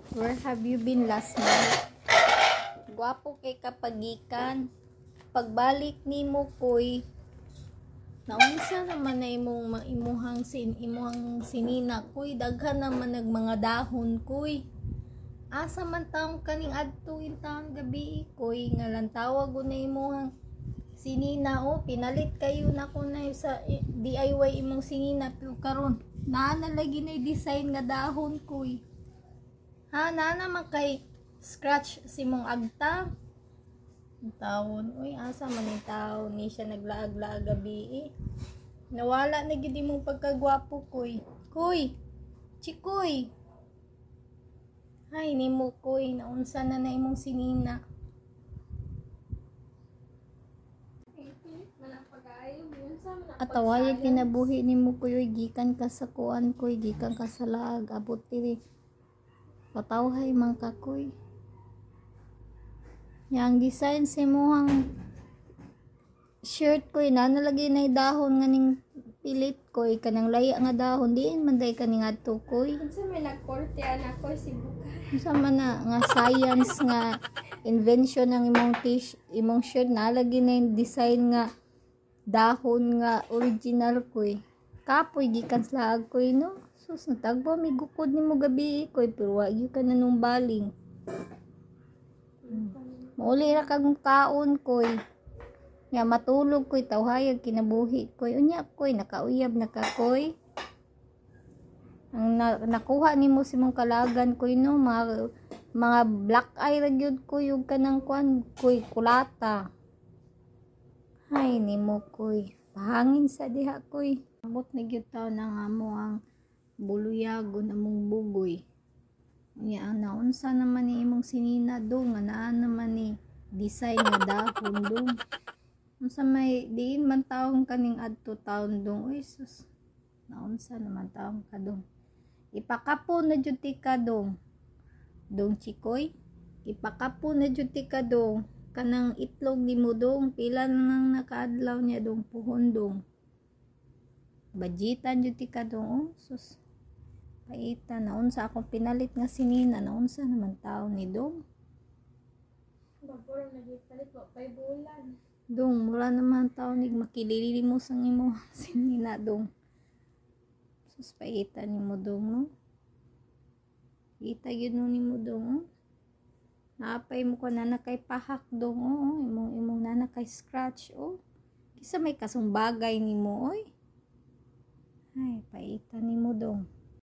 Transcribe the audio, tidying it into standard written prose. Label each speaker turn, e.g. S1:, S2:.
S1: Where have you been last night? Gwapo kay kapagikan. Pagbalik nimo koy, naunsa naman na imuhang sinina koy, daghan naman nag mga dahon koy. Asa man taong kaning adtuin taon gabi koy, nga lang tawag ko na imuhang sinina o pinalit kayo na ko na sa DIY imong sinina pero karon naa lagi na design nga dahon koy. Ha na naman kay scratch si mong agta tawon. Uy, asa man ni tao ni siya naglaag-laag gabi nawala na gid imong pagkagwapo koy. Koy, chikoy, ay nimo koy, naunsa na na imong sinina. Ataway kinabuhi nimo koy, gikan ka sa kuan koy, gikan ka sa laag, abot diri patawhay man ka koy. Yang design sa imuhang shirt koy nanalagay na dahon nga ning pilit koy, kanang laya nga dahon diin man day kaning adto koy.
S2: Unsa may nagkorte ana koy si Buka?
S1: Unsa man na nga science nga invention ng imong shirt nalagay na yung design nga dahon nga original koy. Kapoy gikan sa laag koy no. Sus natagbo mi gukod nimo gabi koy pero wa gyud ka nanumbaling. Mauli ra kag kaon koy. Nga matulog koy tawhayag kinabuhi koy. Unya koy nakauyab na ka koy. Ang nakuha nimo si mong kalagan koy no, mga black eye ra gyud koy ug kanang kuan koy kulata. Hay nimo koy. Pahangin sa diha koy. Ambot na gyud taw na nga mo ang buluyagon among bugoy. Unya ang naunsa naman ni imong sinina dong nga naa naman ni design nga dahon dong. Unsa may diin man taong kaning adto taon dong. Uy sus. Naunsa naman taong ka dong. Ipakapo na jud ti ka dong. Dong chikoy. Ipakapo na jud ti ka dong. Kanang itlog nimo dong. Pila nang nakaadlaw niya dong puhon dong. Bajitan jud ti ka dong. Oh sus. Paita naunsa akong pinalit nga sinina, naunsa naman tao ni dong.
S2: Bagor na gipalit wa pay bulan.
S1: Dong, mula naman tao ni makilili mo sang imo sinina dong. Sus paita nimo dong no. Kita gyud no nimo dong. Oh. Naapay mo ko na kay pahak dong. Oh, imong nana kay scratch oh. Kisa may kasong bagay nimo oy. Ay paita nimo dong.